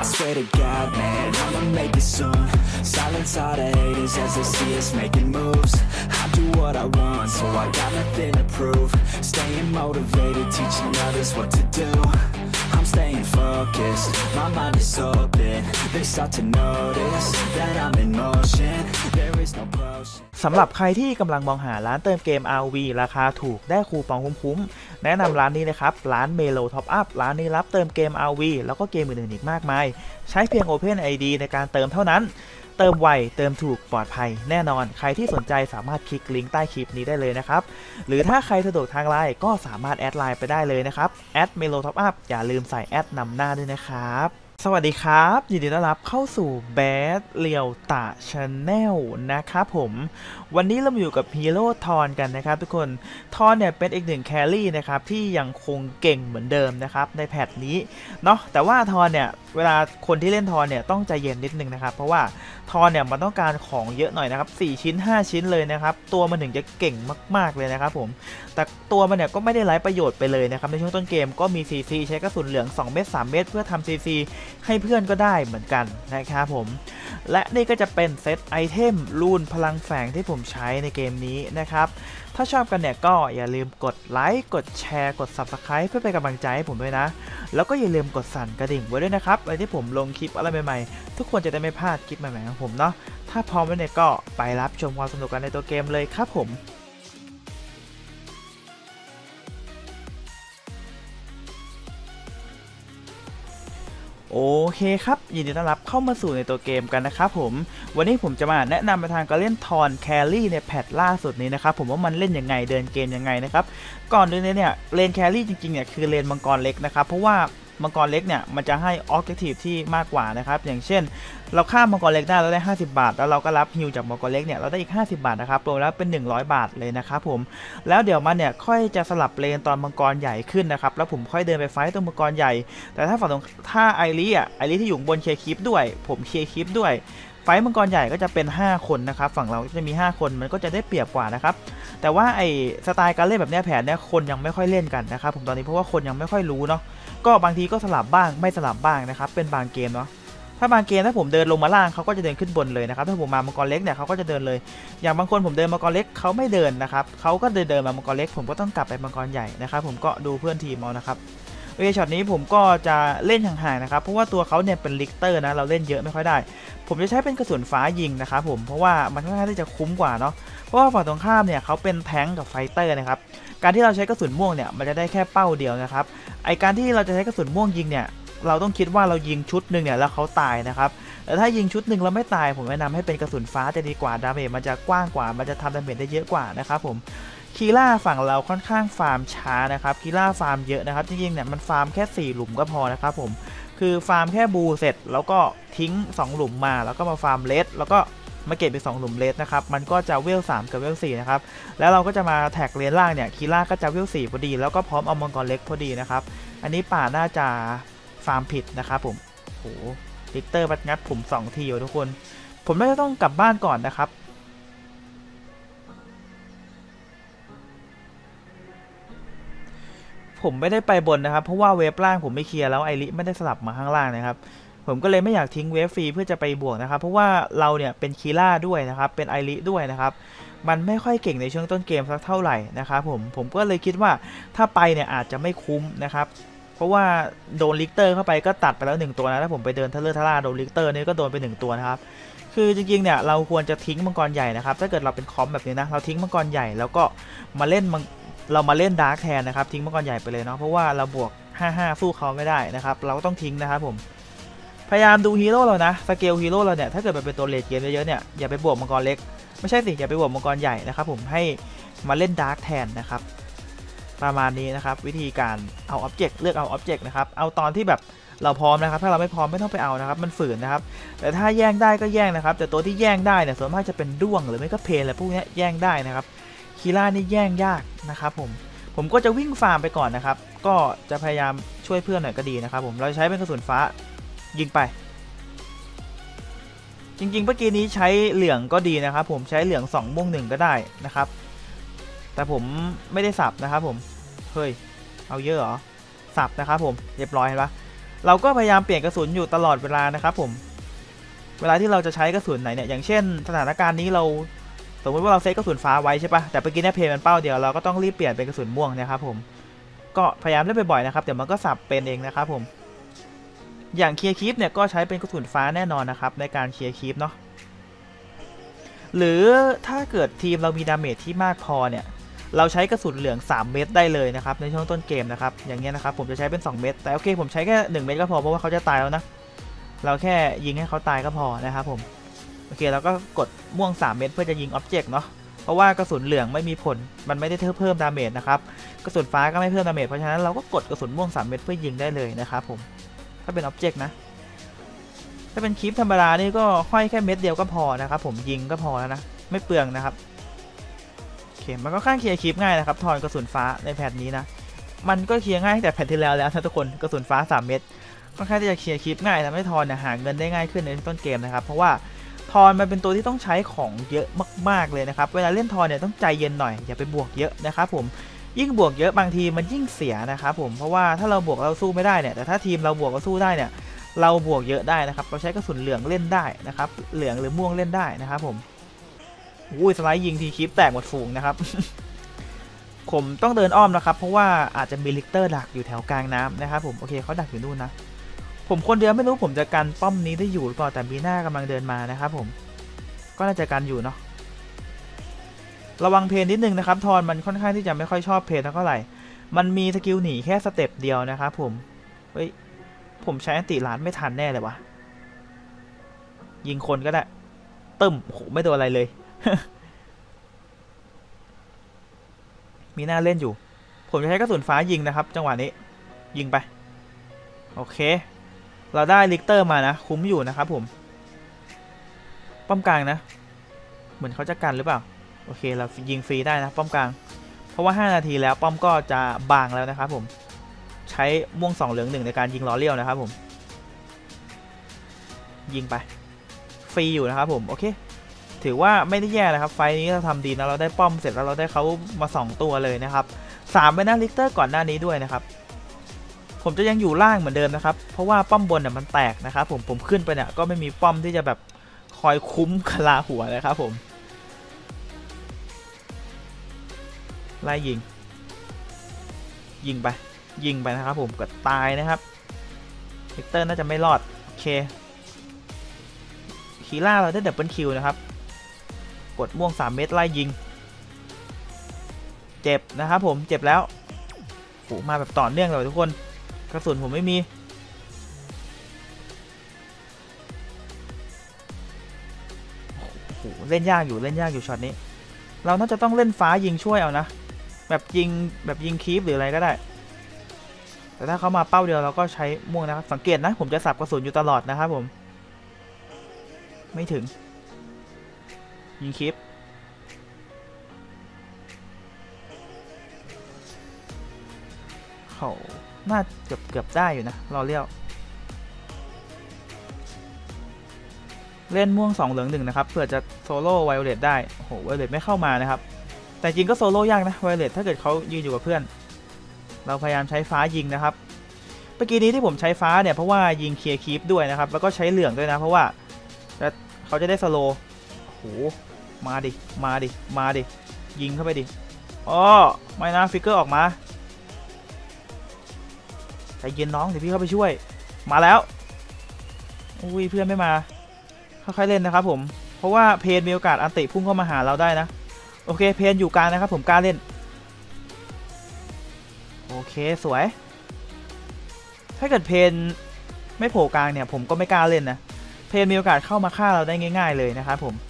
swear to God, man, I'ma make it soon. Silence all the haters as they see us making moves. I do what I want, so I got nothing to prove. Staying motivated, teaching others what to do. I'm staying focused, my mind is open. They start to notice that I'm in motion. There is no potion. สำหรับใครที่กำลังมองหาร้านเติมเกม ROV ราคาถูกได้คูปองคุ้มๆแนะนำร้านนี้นะครับร้าน Melo Top Up ร้านนี้รับเติมเกม ROV แล้วก็เกมอื่นๆอีกมากมายใช้เพียง Open ID ในการเติมเท่านั้นเติมไวเติมถูกปลอดภัยแน่นอนใครที่สนใจสามารถคลิกลิงก์ใต้คลิปนี้ได้เลยนะครับหรือถ้าใครสะดวกทางไลน์ก็สามารถแอดไลน์ไปได้เลยนะครับแอด Melo Top Up อย่าลืมใส่แอดนำหน้าด้วยนะครับสวัสดีครับยินดีต้อนรับเข้าสู่แบดเลียวตะชาแนลนะครับผมวันนี้เราอยู่กับฮีโร่ทอนกันนะครับทุกคนทอนเนี่ยเป็นอีกหนึ่งแครี่นะครับที่ยังคงเก่งเหมือนเดิมนะครับในแพทนี้เนาะแต่ว่าทอนเนี่ยเวลาคนที่เล่นทอนเนี่ยต้องใจเย็นนิดนึงนะครับเพราะว่าทอนเนี่ยมันต้องการของเยอะหน่อยนะครับ4ชิ้น5ชิ้นเลยนะครับตัวมันถึงจะเก่งมากๆเลยนะครับผมแต่ตัวมันเนี่ยก็ไม่ได้ไร้ประโยชน์ไปเลยนะครับในช่วงต้นเกมก็มี CC ใช้กระสุนเหลือง2เม็ด3เม็ดเพื่อทำ CC ให้เพื่อนก็ได้เหมือนกันนะครับผมและนี่ก็จะเป็นเซตไอเทมรูนพลังแฝงที่ผมใช้ในเกมนี้นะครับถ้าชอบกันเนี่ยก็อย่าลืมกดไลค์กดแชร์กด Subscribe เพื่อเป็นกำลังใจให้ผมด้วยนะแล้วก็อย่าลืมกดสั่นกระดิ่งไว้ด้วยนะครับอะไรที่ผมลงคลิปอะไรใหม่ๆทุกคนจะได้ไม่พลาดคลิปใหม่ๆของผมเนาะถ้าพร้อมแล้วเนี่ยก็ไปรับชมความสนุกกันในตัวเกมเลยครับผมโอเคครับยินดีต้อนรับเข้ามาสู่ในตัวเกมกันนะครับผมวันนี้ผมจะมาแนะนำไปทางการเล่นทอนแครี่ในแพทล่าสุดนี้นะครับผมว่ามันเล่นยังไงเดินเกมยังไงนะครับก่อนอื่นเนี่ยเลนแครี่จริงๆเนี่ยคือเลนมังกรเล็กนะครับเพราะว่ามังกรเล็กเนี่ยมันจะให้ออบเจกตีฟที่มากกว่านะครับอย่างเช่นเราฆ่ามังกรเล็กได้เราได้50 บาทแล้วเราก็รับฮิลจากมังกรเล็กเนี่ยเราได้อีก50 บาทนะครับรวมแล้วเป็น100 บาทเลยนะครับผมแล้วเดี๋ยวมันเนี่ยค่อยจะสลับเลนตอนมังกรใหญ่ขึ้นนะครับแล้วผมค่อยเดินไปไฟต์ตรงมังกรใหญ่แต่ถ้าฝั่งตรงถ้าไอริที่อยู่บนเคลียร์คลิปด้วยผมเคลียร์คลิปด้วยไฟต์มังกรใหญ่ก็จะเป็น5คนนะครับฝั่งเราจะมี5คนมันก็จะได้เปรียบกว่านะครับแต่ว่าไอสไตล์การเล่นแบบนี้แผนเนี่ยคนยังไม่ค่อยเล่นกันนะครับผมตอนนี้เพราะว่าคนยังไม่ค่อยรู้เนาะก็บางทีก็สลับบ้างไม่สลับบ้างนะครับเป็นบางเกมเนาะถ้าบางเกมถ้าผมเดินลงมาล่างเขาก็จะเดินขึ้นบนเลยนะครับถ้าผมมามังกรเล็กเนี่ยเขาก็จะเดินเลยอย่างบางคนผมเดินมังกรเล็กเขาไม่เดินนะครับเขาก็เดินมามังกรเล็กผมก็ต้องกลับไปมังกรใหญ่นะครับผมก็ดูเพื่อนทีมเอานะครับโอเคช็อตนี้ผมก็จะเล่นห่างๆนะครับเพราะว่าตัวเขาเนี่ยเป็นลิกเตอร์นะเราเล่นเยอะไม่ค่อยได้ผมจะใช้เป็นกระสุนฟ้ายิงนะครับผมเพราะว่ามันค่อนข้างที่จะคุ้มกว่าเนาะเพราะว่าฝั่งตรงข้ามเนี่ยเขาเป็นแทงค์กับไฟเตอร์นะครับการที่เราใช้กระสุนม่วงเนี่ยมันจะได้แค่เป้าเดียวนะครับไอการที่เราจะใช้กระสุนม่วงยิงเนี่ยเราต้องคิดว่าเรายิงชุดหนึ่งเนี่ยแล้วเขาตายนะครับแต่ถ้ายิงชุดหนึ่งแล้วไม่ตายผมแนะนำให้เป็นกระสุนฟ้าจะดีกว่าดาเมจมันจะกว้างกว่ามันจะทำดาเมจได้เยอะกว่านะครับผมคีล่าฝั่งเราค่อนข้างฟาร์มช้านะครับคีล่าฟาร์มเยอะนะครับจริงๆเนี่ยมันฟาร์มแค่4หลุมก็พอนะครับผมคือฟาร์มแค่บูเสร็จแล้วก็ทิ้ง2หลุมมาแล้วก็มาฟาร์มเลสแล้วก็มาเก็บไป2หลุมเลสนะครับมันก็จะเวล3กับเวล4นะครับแล้วเราก็จะมาแท็กเลนล่างเนี่ยคีล่าก็จะเวล4พอดีแล้วก็พร้อมเอามังกรเล็กพอดีนะครับอันนี้ป่าน่าจะฟาร์มผิดนะครับผมโหลิกเตอร์บัดงัดผม2ทีอยู่ทุกคนผมน่าจะต้องกลับบ้านก่อนนะครับผมไม่ได้ไปบนนะครับเพราะว่าเวฟล่างผมไม่เคลียร์แล้วไอริไม่ได้สลับมาข้างล่างนะครับผมก็เลยไม่อยากทิ้งเวฟฟรีเพื่อจะไปบวกนะครับเพราะว่าเราเนี่ยเป็นคีล่าด้วยนะครับเป็นไอริด้วยนะครับมันไม่ค่อยเก่งในช่วงต้นเกมสักเท่าไหร่นะครับผมก็เลยคิดว่าถ้าไปเนี่ยอาจจะไม่คุ้มนะครับเพราะว่าโดนลิกเตอร์เข้าไปก็ตัดไปแล้ว1ตัวนะถ้าผมไปเดินทะเลทะล่าโดนลิกเตอร์นี่ก็โดนไป1ตัวนะครับคือจริงๆเนี่ยเราควรจะทิ้งมังกรใหญ่นะครับถ้าเกิดเราเป็นคอมแบบนี้นะเราทิ้งมังกรใหญ่แล้วก็มาเล่นดาร์กแทนนะครับทิ้งมังกรใหญ่ไปเลยเนาะเพราะว่าเราบวก55สู้เขาไม่ได้นะครับเราก็ต้องทิ้งนะครับผมพยายามดูฮีโร่เรานะสเกลฮีโร่เราเนี่ยถ้าเกิดเป็นตัวเลดเกมเยอะๆเนี่ยอย่าไปบวกมังกรเล็กไม่ใช่สิอย่าไปบวกมังกรใหญ่นะครับผมให้มาเล่นดาร์กแทนนะครับประมาณนี้นะครับวิธีการเอาอ็อบเจกต์เลือกเอาอ็อบเจกต์นะครับเอาตอนที่แบบเราพร้อมนะครับถ้าเราไม่พร้อมไม่ต้องไปเอานะครับมันฝืนนะครับแต่ถ้าแย่งได้ก็แย่งนะครับแต่ตัวที่แย่งได้เนี่ยส่วนมากจะเป็นด้วงหรือไม่ก็เพลอะไรพวกนี้แย่งได้นะครับคีล่านี่แย่งยากนะครับผมก็จะวิ่งฟาร์มไปก่อนนะครับก็จะพยายามช่วยเพื่อนหน่อยก็ดีนะครับผมเราใช้เป็นกระสุนฟ้ายิงไปจริงๆเมื่อกี้นี้ใช้เหลืองก็ดีนะครับผมใช้เหลือง2ม่วง1ก็ได้นะครับแต่ผมไม่ได้สับนะครับผมเฮ้ยเอาเยอะเหรอสับนะครับผมเรียบร้อยเห็นปะเราก็พยายามเปลี่ยนกระสุนอยู่ตลอดเวลานะครับผมเวลาที่เราจะใช้กระสุนไหนเนี่ยอย่างเช่นสถานการณ์นี้เราสมมติว่าเราเซตกระสุนฟ้าไว้ใช่ปะแต่เมื่อกี้เนี่ยเพลย์มันเป้าเดียวเราก็ต้องรีบเปลี่ยนเป็นกระสุนม่วงนะครับผมก็พยายามเล่นบ่อยๆนะครับเดี๋ยวมันก็สับเป็นเองนะครับผมอย่างเคลียร์คีปเนี่ยก็ใช้เป็นกระสุนฟ้าแน่นอนนะครับในการเคลียร์คีปเนาะหรือถ้าเกิดทีมเรามีดาเมจที่มากพอเนี่ยเราใช้กระสุนเหลือง3เม็ดได้เลยนะครับในช่วงต้นเกมนะครับอย่างเงี้ยนะครับผมจะใช้เป็น2เม็ดแต่โอเคผมใช้แค่1เม็ดก็พอเพราะว่าเขาจะตายแล้วนะเราแค่ยิงให้เขาตายก็พอนะครับผมโอเคเราก็กดม่วง3เม็ดเพื่อจะยิงอ็อบเจกต์เนาะเพราะว่ากระสุนเหลืองไม่มีผลมันไม่ได้เพิ่มดาเมจนะครับกระสุนฟ้าก็ไม่เพิ่มดาเมจเพราะฉะนั้นเราก็กดกระสุนม่วง3เม็ดเพื่อยิงได้เลยนะครับผมถ้าเป็นอ็อบเจกต์นะถ้าเป็นคลิปธรรมดานี่ก็ห้อยแค่เม็ดเดียวก็พอนะครับผมยิงก็พอแล้วนะไม่เปลืองนะครับโอเคมันก็ค่อนข้างเคลียร์คลิปง่ายนะครับทอนกระสุนฟ้าในแพทนี้นะมันก็เคลียร์ง่ายแต่แพทที่แล้วนะทุกคนกระสุนฟ้า3เม็ดค่อนข้างที่จะเคลียร์คลิปง่ายทำให้ทอนหาเงินได้ง่ายขึ้นในต้นเกมนะครับเพราะว่าทอนมันเป็นตัวที่ต้องใช้ของเยอะมากๆเลยนะครับเวลาเล่นทอนเนี่ยต้องใจเย็นหน่อยอย่าไปบวกเยอะนะครับผมยิ่งบวกเยอะบางทีมันยิ่งเสียนะครับผมเพราะว่าถ้าเราบวกเราสู้ไม่ได้เนี่ยแต่ถ้าทีมเราบวกเราสู้ได้เนี่ยเราบวกเยอะได้นะครับเราใช้กระสุนเหลืองเล่นได้นะครับเหลืองหรือม่วงเล่นได้นะครับผมอุ้ยสไลด์ยิงทีคลิปแตกหมดฝูงนะครับ ผมต้องเดินอ้อมนะครับเพราะว่าอาจจะมีลิกเตอร์ดักอยู่แถวกลางน้ำนะครับผมโอเคเขาดักอยู่นู่นนะผมคนเดียวไม่รู้ผมจะกันป้อมนี้ได้อยู่หรือเปล่าแต่มีหน้ากำลังเดินมานะครับผมก็น่าจะกันอยู่เนาะระวังเพนนิดนึงนะครับทอนมันค่อนข้างที่จะไม่ค่อยชอบเพนเท่าไหร่มันมีสกิลหนีแค่สเต็ปเดียวนะครับผมเฮ้ยผมใช้อันติล้านไม่ทันแน่เลยวะยิงคนก็ได้ตึ้มโหไม่โดนอะไรเลย มีหน้าเล่นอยู่ผมจะใช้กระสุนฟ้ายิงนะครับจังหวะนี้ยิงไปโอเคเราได้ลิกเตอร์มานะคุ้มอยู่นะครับผมป้อมกลางนะเหมือนเขาจะกันหรือเปล่าโอเคเรายิงฟรีได้นะป้อมกลางเพราะว่า5นาทีแล้วป้อมก็จะบางแล้วนะครับผมใช้ม่วง2เหลือง1ในการยิงล้อเลี้ยวนะครับผมยิงไปฟรีอยู่นะครับผมโอเคถือว่าไม่ได้แย่นะครับไฟนี้เราทำดีนะเราได้ป้อมเสร็จแล้วเราได้เขามา2ตัวเลยนะครับ3ไปนะลิกเตอร์ก่อนหน้านี้ด้วยนะครับผมจะยังอยู่ล่างเหมือนเดิมนะครับเพราะว่าป้อมบนเนี่ยมันแตกนะครับผมขึ้นไปเนี่ยก็ไม่มีป้อมที่จะแบบคอยคุ้มคลาหัวนะครับผมไล่ยิงไปนะครับผมก็ตายนะครับลิกเตอร์น่าจะไม่รอดโอเคคีล่าเราได้ดับเบิลคิวนะครับกดม่วง3เม็ดไล่ยิงเจ็บนะครับผมเจ็บแล้วโหมาแบบต่อเนื่องเลยทุกคนกระสุนผมไม่มีโหเล่นยากอยู่ช็อตนี้เราน่าจะต้องเล่นฟ้ายิงช่วยเอานะแบบยิงคีปหรืออะไรก็ได้แต่ถ้าเขามาเป้าเดียวเราก็ใช้ม่วงนะครับสังเกตนะผมจะสับกระสุนอยู่ตลอดนะครับผมไม่ถึงยิงคีปเขาน่าเกือบได้อยู่นะรอเลี้ยวเล่นม่วง2เหลือง1นะครับเผื่อจะโซโล่ไวโอเลตได้โอ้โหไวโอเลตไม่เข้ามานะครับแต่จริงก็โซโล่ยากนะไวโอเลตถ้าเกิดเขายืนอยู่กับเพื่อนเราพยายามใช้ฟ้ายิงนะครับเมื่อกี้นี้ที่ผมใช้ฟ้าเนี่ยเพราะว่ายิงเคลียร์คีปด้วยนะครับแล้วก็ใช้เหลืองด้วยนะเพราะว่าเขาจะได้สโลว์โอ้โหมาดิยิงเข้าไปดิอ๋อไม่นะฟิกเกอร์ออกมาใจเย็นน้องเดี๋ยวพี่เข้าไปช่วยมาแล้วอุ้ยเพื่อนไม่มาค่อยๆเล่นนะครับผมเพราะว่าเพนมีโอกาสอันติพุ่งเข้ามาหาเราได้นะโอเคเพนอยู่กลางนะครับผมกล้าเล่นโอเคสวยถ้าเกิดเพนไม่โผล่กลางเนี่ยผมก็ไม่กล้าเล่นนะเพนมีโอกาสเข้ามาฆ่าเราได้ง่ายๆเลยนะครับผม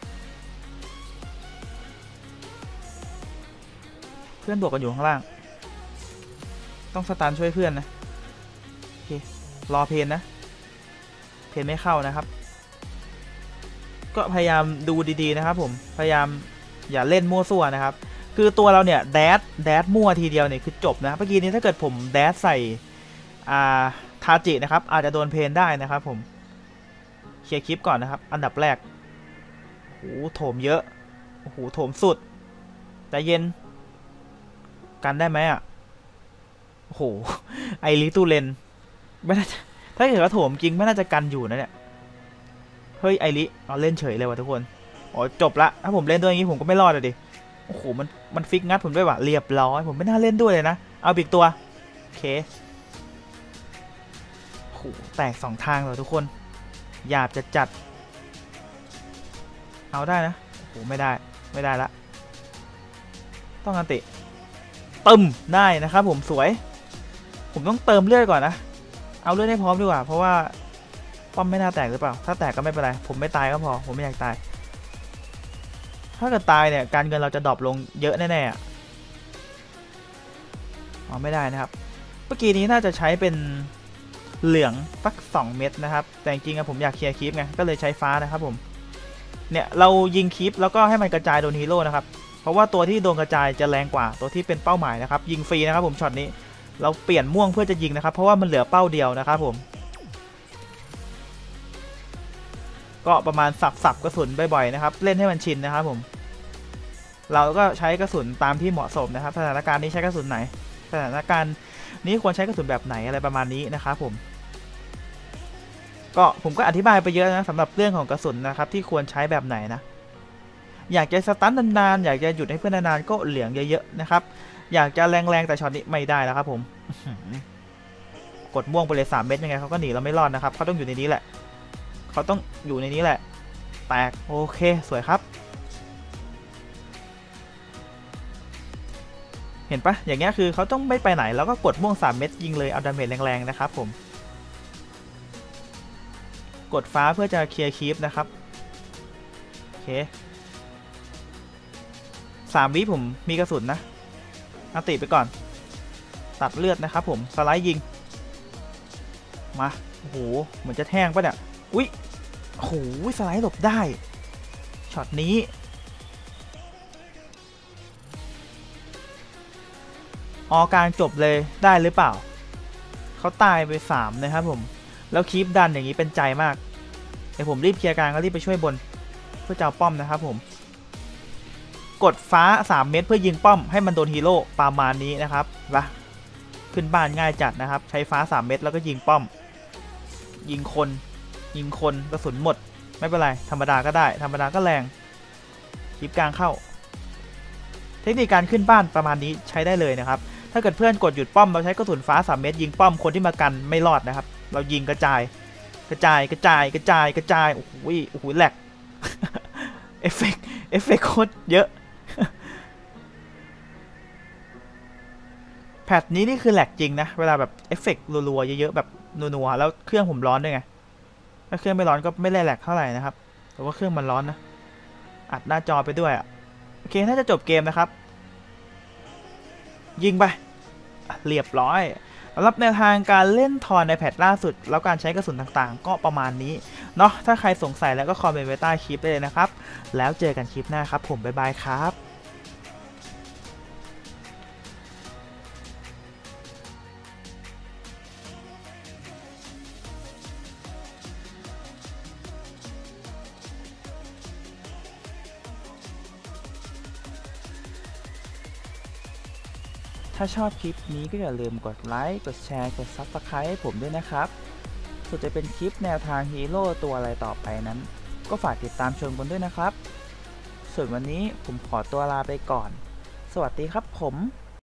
เพื่อนบวกกันอยู่ข้างล่างต้องสตันช่วยเพื่อนนะโอเครอเพนนะเพนไม่เข้านะครับก็พยายามดูดีๆนะครับผมพยายามอย่าเล่นมั่วซั่วนะครับคือตัวเราเนี่ยแดดมั่วทีเดียวเนี่ยคือจบนะเมื่อกี้นี้ถ้าเกิดผมแดดใส่ทาจินะครับอาจจะโดนเพนได้นะครับผมเคลียร์คลิปก่อนนะครับอันดับแรกโอ้โหโถมเยอะโอ้โหโถมสุดใจเย็นกันได้ไหมอ่ะโอ้โหไอริตูเลนไม่น่าจะถ้าเกิดว่าโถมจริงไม่น่าจะกันอยู่นะเนี่ยเฮ้ยไอริเอาเล่นเฉยเลยว่ะทุกคนอ๋อจบละถ้าผมเล่นด้วยอย่างนี้ผมก็ไม่รอดเลยดิโอ้โหมันฟิกงัดผมด้วยว่ะเรียบร้อยผมไม่น่าเล่นด้วยเลยนะเอาอีกตัวโอเคโอ้โหแตก2 ทางเลยทุกคนหยาบจะจัดเอาได้นะโอ้โหไม่ได้ละต้องอันติตึมได้นะครับผมสวยผมต้องเติมเลือดก่อนนะเอาเลือดให้พร้อมดีกว่าเพราะว่าป้อมไม่น่าแตกหรือเปล่าถ้าแตกก็ไม่เป็นไรผมไม่ตายก็พอผมไม่อยากตายถ้าเกิดตายเนี่ยการเงินเราจะดรอปลงเยอะแน่ๆอ๋อไม่ได้นะครับเมื่อกี้นี้น่าจะใช้เป็นเหลืองสัก2 เม็ดนะครับแต่จริงๆผมอยากเคลียร์คลิปไงก็เลยใช้ฟ้านะครับผมเนี่ยเรายิงคลิปแล้วก็ให้มันกระจายโดนฮีโร่นะครับเพราะว่าตัวที่โดนกระจายจะแรงกว่าตัวที่เป็นเป้าหมายนะครับยิงฟรีนะครับผมช็อตนี้เราเปลี่ยนม่วงเพื่อจะยิงนะครับเพราะว่ามันเหลือเป้าเดียวนะครับผมก็ประมาณสับกระสุนบ่อยๆนะครับเล่นให้มันชินนะครับผมเราก็ใช้กระสุนตามที่เหมาะสมนะครับสถานการณ์นี้ใช้กระสุนไหนสถานการณ์นี้ควรใช้กระสุนแบบไหนอะไรประมาณนี้นะครับผมก็อธิบายไปเยอะนะสำหรับเรื่องของกระสุนนะครับที่ควรใช้แบบไหนนะอยากจะสตันนานๆอยากจะหยุดให้เพื่อนนานๆก็เหลืองเยอะๆนะครับอยากจะแรงๆแต่ช็อตนี้ไม่ได้แล้วครับผมกดม่วงไปเลย3 เม็ดยังไงเขาก็หนีเราไม่รอดนะครับเขาต้องอยู่ในนี้แหละเขาต้องอยู่ในนี้แหละแตกโอเคสวยครับเห็นปะอย่างเงี้ยคือเขาต้องไม่ไปไหนแล้วก็กดม่วง3 เม็ดยิงเลยเอาดาเมจแรงๆนะครับผมกดฟ้าเพื่อจะเคลียร์คลิปนะครับโอเค3 วิผมมีกระสุนนะอันติไปก่อนตัดเลือดนะครับผมสไลด์ยิงมาโอ้โหเหมือนจะแทงปะเนี่ยอุ๊ยโอ้โหสไลด์หลบได้ช็อตนี้ออกลางจบเลยได้หรือเปล่าเขาตายไป3นะครับผมแล้วคีปดันอย่างนี้เป็นใจมากเดี๋ยวผมรีบเคลียร์กลางแล้วรีบไปช่วยบนเพื่อจะเอาป้อมนะครับผมกดฟ้า3 เม็ดเพื่อยิงป้อมให้มันโดนฮีโร่ประมาณนี้นะครับละขึ้นบ้านง่ายจัดนะครับใช้ฟ้า3 เม็ดแล้วก็ยิงป้อมยิงคนกระสุนหมดไม่เป็นไรธรรมดาก็ได้ธรรมดาก็แรงคลิปกลางเข้าเทคนิคการขึ้นบ้านประมาณนี้ใช้ได้เลยนะครับถ้าเกิดเพื่อนกดหยุดป้อมเราใช้กระสุนฟ้า3 เม็ดยิงป้อมคนที่มากันไม่รอดนะครับเรายิงกระจายโอ้โหแหลก เอฟเฟกต์โคตรเยอะ แพทนี้นี่คือแหลกจริงนะเวลาแบบเอฟเฟกต์รัวๆเยอะๆแบบนัวๆแล้วเครื่องผมร้อนด้วยไงถ้าเครื่องไม่ร้อนก็ไม่ได้แหลกเท่าไหร่นะครับแต่ว่าเครื่องมันร้อนนะอัดหน้าจอไปด้วยอ่ะโอเคน่าจะจบเกมนะครับยิงไปเรียบร้อยสำหรับแนวทางการเล่นทอนในแพทล่าสุดแล้วการใช้กระสุนต่างๆก็ประมาณนี้เนาะถ้าใครสงสัยแล้วก็คอมเมนต์ไว้ใต้คลิปได้เลยนะครับแล้วเจอกันคลิปหน้าครับผมบ๊ายบายครับถ้าชอบคลิปนี้ก็อย่าลืมกดไลค์กดแชร์กด Subscribe ให้ผมด้วยนะครับส่วนจะเป็นคลิปแนวทางฮีโร่ตัวอะไรต่อไปนั้นก็ฝากติดตามชมกันด้วยนะครับส่วนวันนี้ผมขอตัวลาไปก่อนสวัสดีครับผม